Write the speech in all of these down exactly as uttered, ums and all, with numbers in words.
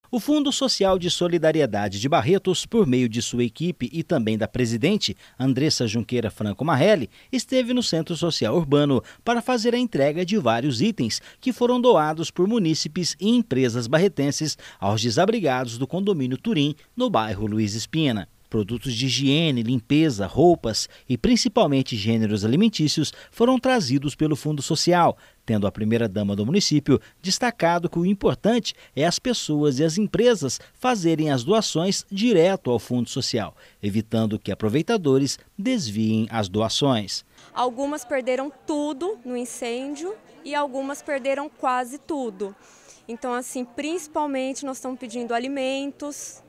O Fundo Social de Solidariedade de Barretos, por meio de sua equipe e também da presidente, Andressa Junqueira Franco Marrelli, esteve no Centro Social Urbano para fazer a entrega de vários itens que foram doados por munícipes e empresas barretenses aos desabrigados do condomínio Turim, no bairro Luiz Espina. Produtos de higiene, limpeza, roupas e principalmente gêneros alimentícios foram trazidos pelo Fundo Social, tendo a primeira-dama do município destacado que o importante é as pessoas e as empresas fazerem as doações direto ao Fundo Social, evitando que aproveitadores desviem as doações. Algumas perderam tudo no incêndio e algumas perderam quase tudo. Então, assim, principalmente nós estamos pedindo alimentos.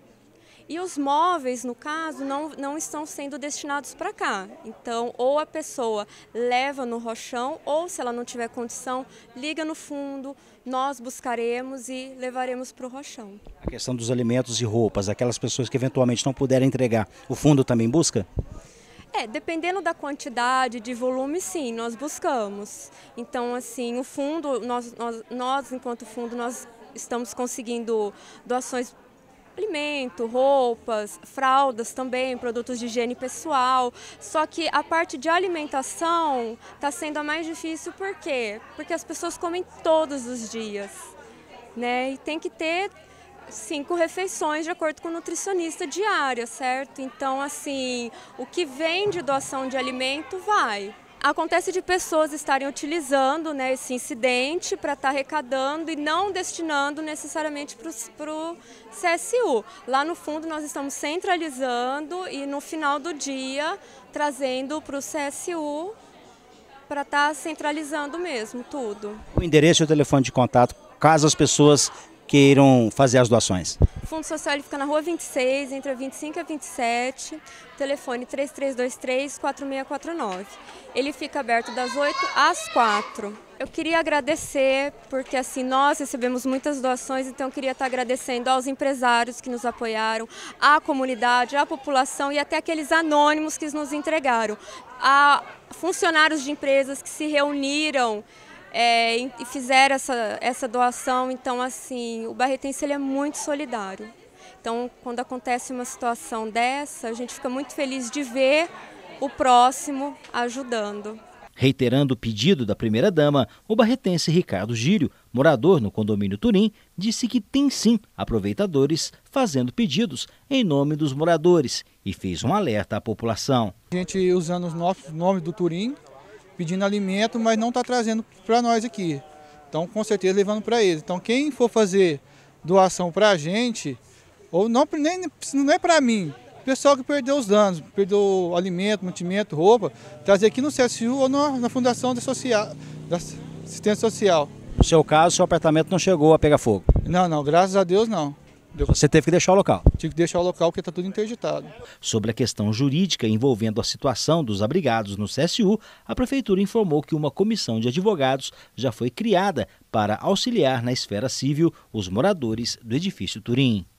E os móveis, no caso, não, não estão sendo destinados para cá. Então, ou a pessoa leva no rochão, ou se ela não tiver condição, liga no fundo, nós buscaremos e levaremos para o rochão. A questão dos alimentos e roupas, aquelas pessoas que eventualmente não puderem entregar, o fundo também busca? É, dependendo da quantidade de volume, sim, nós buscamos. Então, assim, o fundo, nós, nós, nós enquanto fundo, nós estamos conseguindo doações alimento, roupas, fraldas também, produtos de higiene pessoal. Só que a parte de alimentação está sendo a mais difícil, por quê? Porque as pessoas comem todos os dias, né? E tem que ter cinco refeições de acordo com o nutricionista diária, certo? Então, assim, o que vem de doação de alimento vai. Acontece de pessoas estarem utilizando, né, esse incidente para estar arrecadando e não destinando necessariamente para o C S U. Lá no fundo nós estamos centralizando e no final do dia trazendo para o C S U para estar centralizando mesmo tudo. O endereço e o telefone de contato, caso as pessoas queiram fazer as doações. O Fundo Social ele fica na rua vinte e seis, entre a vinte e cinco e a vinte e sete, telefone três três dois três, quatro seis quatro nove. Ele fica aberto das oito às quatro. Eu queria agradecer, porque assim, nós recebemos muitas doações, então eu queria estar agradecendo aos empresários que nos apoiaram, à comunidade, à população e até aqueles anônimos que nos entregaram, a funcionários de empresas que se reuniram É, e fizeram essa, essa doação. Então, assim, o barretense ele é muito solidário. Então, quando acontece uma situação dessa, a gente fica muito feliz de ver o próximo ajudando. Reiterando o pedido da primeira-dama, o barretense Ricardo Gírio, morador no condomínio Turim, disse que tem sim aproveitadores fazendo pedidos em nome dos moradores e fez um alerta à população. A gente usando os nossos nomes do Turim, pedindo alimento, mas não está trazendo para nós aqui. Então, com certeza, levando para eles. Então, quem for fazer doação para a gente, ou não, nem, não é para mim, o pessoal que perdeu os danos, perdeu alimento, mantimento, roupa, trazer aqui no C S U ou na, na Fundação da, Social, da Assistência Social. No seu caso, seu apartamento não chegou a pegar fogo? Não, não, graças a Deus não. Você teve que deixar o local? Tive que deixar o local porque está tudo interditado. Sobre a questão jurídica envolvendo a situação dos abrigados no C S U, a Prefeitura informou que uma comissão de advogados já foi criada para auxiliar na esfera civil os moradores do edifício Turim.